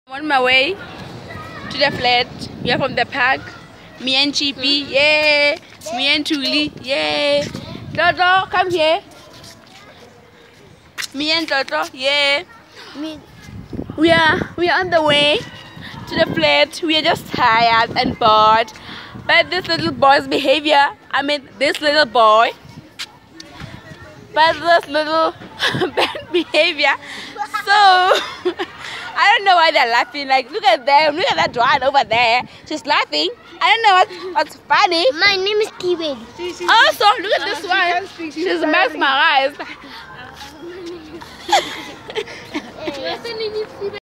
I'm on my way to the flat. We are from the park. Me and Chippy, yeah. Me and Tuli, yeah. Toto, come here. Me and Toto, yeah. We are on the way to the flat. We are just tired and bored by this little boy's behavior. I mean, this little boy. By this little bad behavior. So I don't know why they're laughing. Like, look at them. Look at that drawing over there. She's laughing. I don't know what's funny. My name is thibedi. Also, look at this one. She's mesmerized.